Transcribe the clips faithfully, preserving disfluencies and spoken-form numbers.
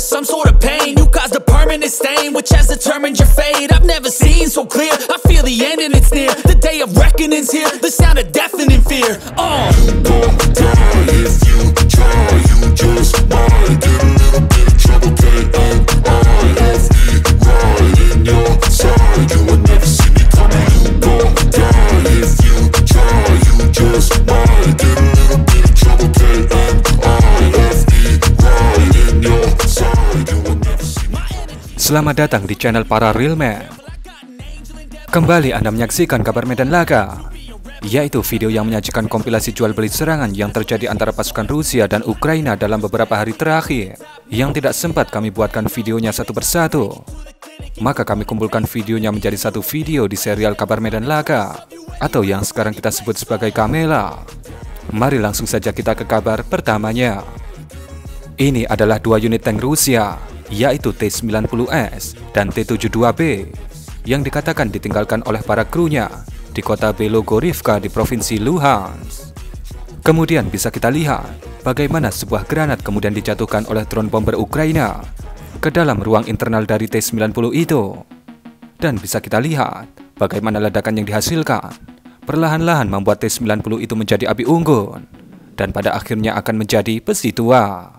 some sort of pain. You caused a permanent stain, which has determined your fate. I've never seen so clear, I feel the end and it's near. The day of reckoning's here, the sound of deafening fear. Oh, you gon' die if you try, you just might get a little bit of trouble, K M I F E, right in your side. You will never see me coming. You gon' die if you try, you just might get a little bit of trouble, K M I F E, right in your side. You will never see me coming. Selamat datang di channel para Real Man. Kembali Anda menyaksikan kabar medan laga, yaitu video yang menyajikan kompilasi jual beli serangan yang terjadi antara pasukan Rusia dan Ukraina dalam beberapa hari terakhir, yang tidak sempat kami buatkan videonya satu persatu. Maka kami kumpulkan videonya menjadi satu video di serial kabar medan laga, atau yang sekarang kita sebut sebagai Kamela. Mari langsung saja kita ke kabar pertamanya. Ini adalah dua unit tank Rusia, yaitu T sembilan puluh S dan T tujuh puluh dua B, yang dikatakan ditinggalkan oleh para krunya di kota Belogorivka di provinsi Luhansk. Kemudian bisa kita lihat bagaimana sebuah granat kemudian dijatuhkan oleh drone bomber Ukraina ke dalam ruang internal dari T sembilan puluh itu. Dan bisa kita lihat bagaimana ledakan yang dihasilkan perlahan-lahan membuat T sembilan puluh itu menjadi api unggun, dan pada akhirnya akan menjadi besi tua.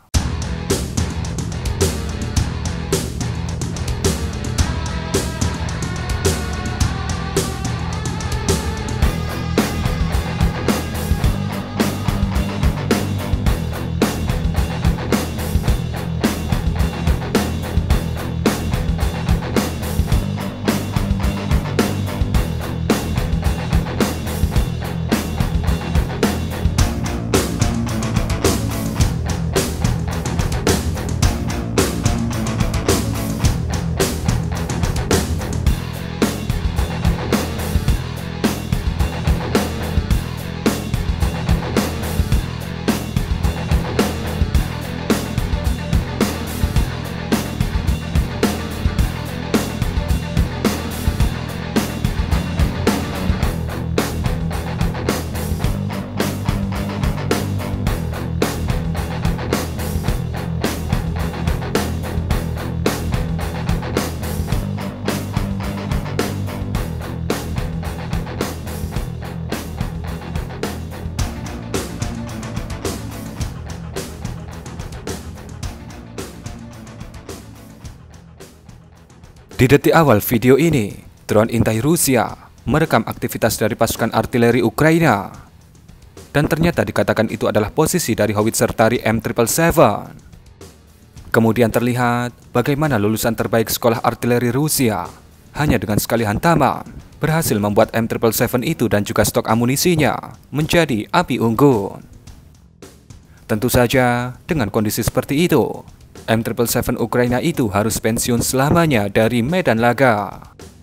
Di detik awal video ini, drone intai Rusia merekam aktivitas dari pasukan artileri Ukraina, dan ternyata dikatakan itu adalah posisi dari howitzer Tari M tujuh tujuh tujuh. Kemudian terlihat bagaimana lulusan terbaik sekolah artileri Rusia hanya dengan sekali hantaman berhasil membuat M tujuh tujuh tujuh itu dan juga stok amunisinya menjadi api unggun. Tentu saja dengan kondisi seperti itu, M tujuh tujuh tujuh Ukraina itu harus pensiun selamanya dari medan laga.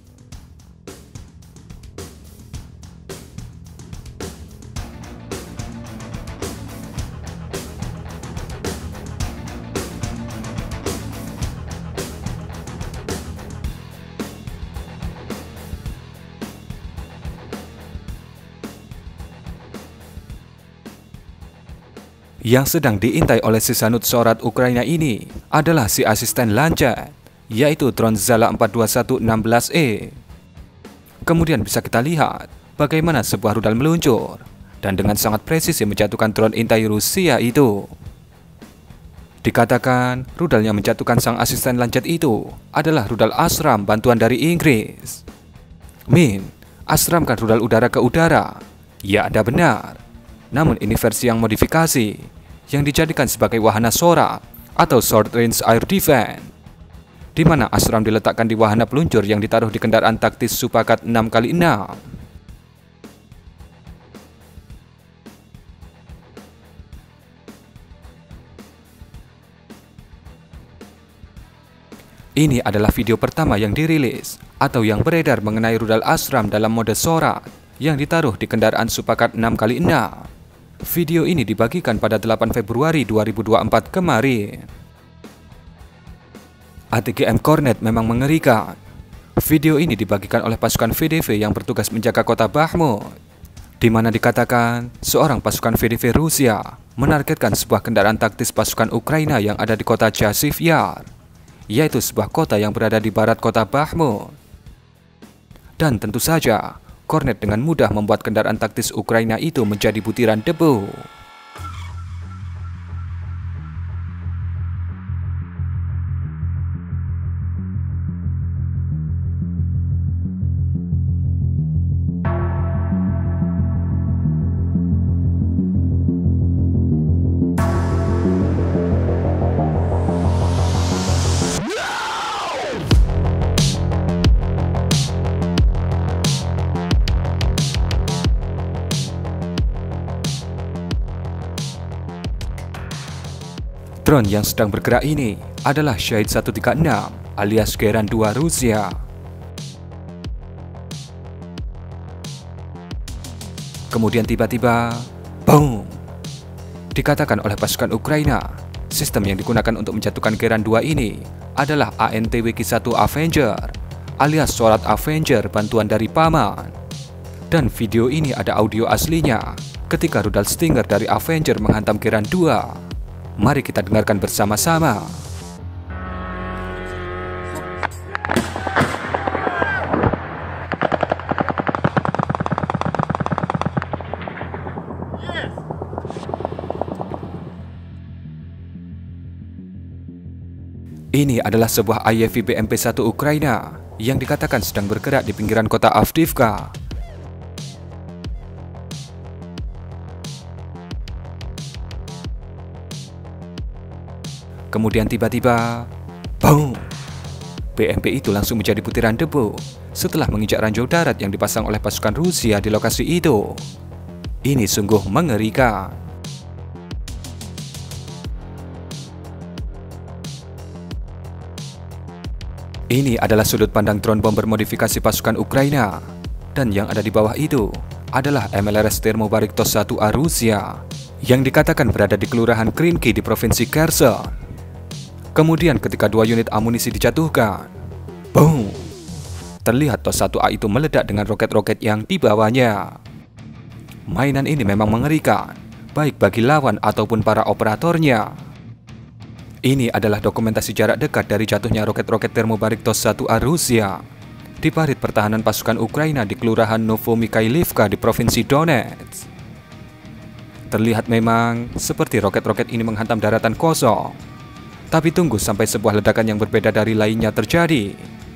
Yang sedang diintai oleh si sanut sorat Ukraina ini adalah si asisten Lancet, yaitu drone Zala empat dua satu enam belas E. Kemudian bisa kita lihat bagaimana sebuah rudal meluncur dan dengan sangat presisi menjatuhkan drone intai Rusia itu. Dikatakan rudal yang menjatuhkan sang asisten Lancet itu adalah rudal Ashram bantuan dari Inggris. Min, Ashram kan rudal udara ke udara. Ya, Anda benar. Namun ini versi yang modifikasi, yang dijadikan sebagai wahana sorak atau short range air defense, di mana Ashram diletakkan di wahana peluncur yang ditaruh di kendaraan taktis Supakat enam kali enam. Ini adalah video pertama yang dirilis atau yang beredar mengenai rudal Ashram dalam mode sorak yang ditaruh di kendaraan Supakat enam kali enam. Video ini dibagikan pada delapan Februari dua ribu dua puluh empat kemarin. A T G M Kornet memang mengerikan. Video ini dibagikan oleh pasukan V D V yang bertugas menjaga kota Bakhmut. di mana dikatakan seorang pasukan V D V Rusia menargetkan sebuah kendaraan taktis pasukan Ukraina yang ada di kota Chasiv Yar, yaitu sebuah kota yang berada di barat kota Bakhmut. Dan tentu saja, Kornet dengan mudah membuat kendaraan taktis Ukraina itu menjadi butiran debu. Drone yang sedang bergerak ini adalah Shahid seratus tiga puluh enam alias Geran dua Rusia. Kemudian tiba-tiba, boom! Dikatakan oleh pasukan Ukraina, sistem yang digunakan untuk menjatuhkan Geran dua ini adalah A N T W Q satu Avenger alias Sorat Avenger bantuan dari paman. Dan video ini ada audio aslinya ketika rudal Stinger dari Avenger menghantam Geran dua. Mari kita dengarkan bersama-sama. Ini adalah sebuah I F V B M P satu Ukraina yang dikatakan sedang bergerak di pinggiran kota Avdiivka. Kemudian tiba-tiba, boom! B M P itu langsung menjadi butiran debu setelah menginjak ranjau darat yang dipasang oleh pasukan Rusia di lokasi itu. Ini sungguh mengerikan. Ini adalah sudut pandang drone bomber modifikasi pasukan Ukraina. Dan yang ada di bawah itu adalah M L R S Thermobaryk-Tos satu A Rusia yang dikatakan berada di kelurahan Krinky di provinsi Kherson. Kemudian ketika dua unit amunisi dijatuhkan, boom! Terlihat Tos satu A itu meledak dengan roket-roket yang dibawanya. Mainan ini memang mengerikan, baik bagi lawan ataupun para operatornya. Ini adalah dokumentasi jarak dekat dari jatuhnya roket-roket Thermobaryk-Tos satu A Rusia di parit pertahanan pasukan Ukraina di kelurahan Novomikhailivka di provinsi Donetsk. Terlihat memang seperti roket-roket ini menghantam daratan kosong. Tapi tunggu sampai sebuah ledakan yang berbeda dari lainnya terjadi.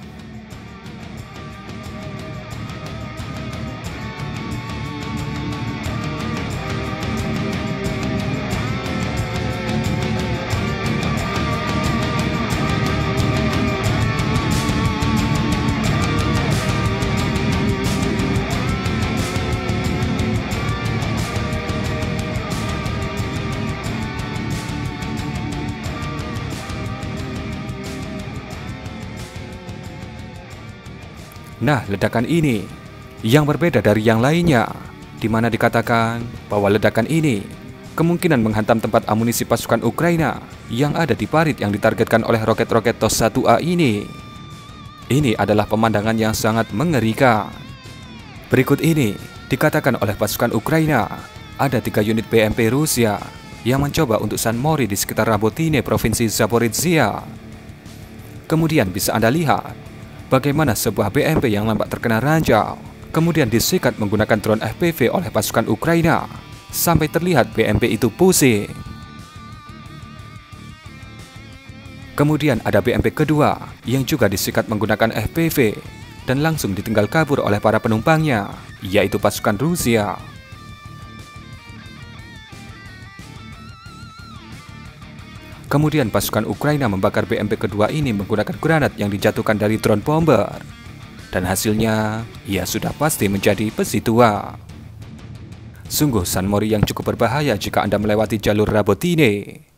Nah, ledakan ini yang berbeda dari yang lainnya, di mana dikatakan bahwa ledakan ini kemungkinan menghantam tempat amunisi pasukan Ukraina yang ada di parit yang ditargetkan oleh roket-roket Tos satu A ini. Ini adalah pemandangan yang sangat mengerikan. Berikut ini dikatakan oleh pasukan Ukraina, ada tiga unit B M P Rusia yang mencoba untuk San Mori di sekitar Rabotine, provinsi Zaporizhia. Kemudian bisa Anda lihat bagaimana sebuah B M P yang nampak terkena ranjau kemudian disikat menggunakan drone F P V oleh pasukan Ukraina sampai terlihat B M P itu pusing. Kemudian ada B M P kedua yang juga disikat menggunakan F P V dan langsung ditinggal kabur oleh para penumpangnya, yaitu pasukan Rusia. Kemudian pasukan Ukraina membakar B M P kedua ini menggunakan granat yang dijatuhkan dari drone bomber. Dan hasilnya, ia sudah pasti menjadi besi tua. Sungguh San Mori yang cukup berbahaya jika Anda melewati jalur Rabotine.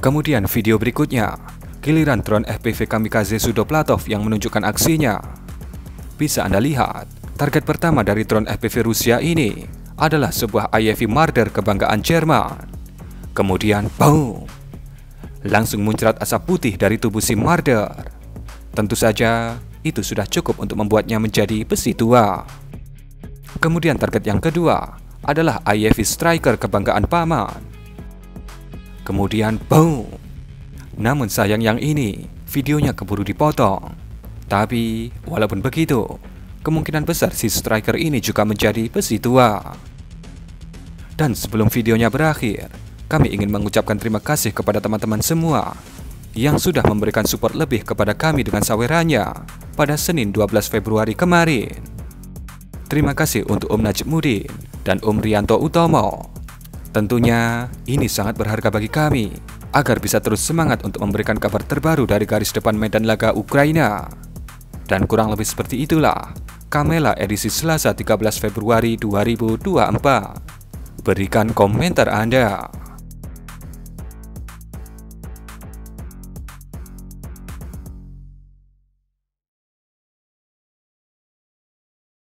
Kemudian video berikutnya, giliran drone F P V kamikaze Sudoplatov yang menunjukkan aksinya. Bisa Anda lihat, target pertama dari drone F P V Rusia ini adalah sebuah I F V Marder kebanggaan Jerman. Kemudian, boom! Langsung muncrat asap putih dari tubuh si Marder. Tentu saja, itu sudah cukup untuk membuatnya menjadi besi tua. Kemudian target yang kedua adalah I F V Striker kebanggaan paman. Kemudian, boom! Namun sayang yang ini, videonya keburu dipotong. Tapi, walaupun begitu, kemungkinan besar si Striker ini juga menjadi besi tua. Dan sebelum videonya berakhir, kami ingin mengucapkan terima kasih kepada teman-teman semua yang sudah memberikan support lebih kepada kami dengan sawerannya pada Senin dua belas Februari kemarin. Terima kasih untuk Om Najib Mudin dan Om Rianto Utomo. Tentunya ini sangat berharga bagi kami agar bisa terus semangat untuk memberikan kabar terbaru dari garis depan medan laga Ukraina. Dan kurang lebih seperti itulah Kamela edisi Selasa tiga belas Februari dua ribu dua puluh empat. Berikan komentar Anda.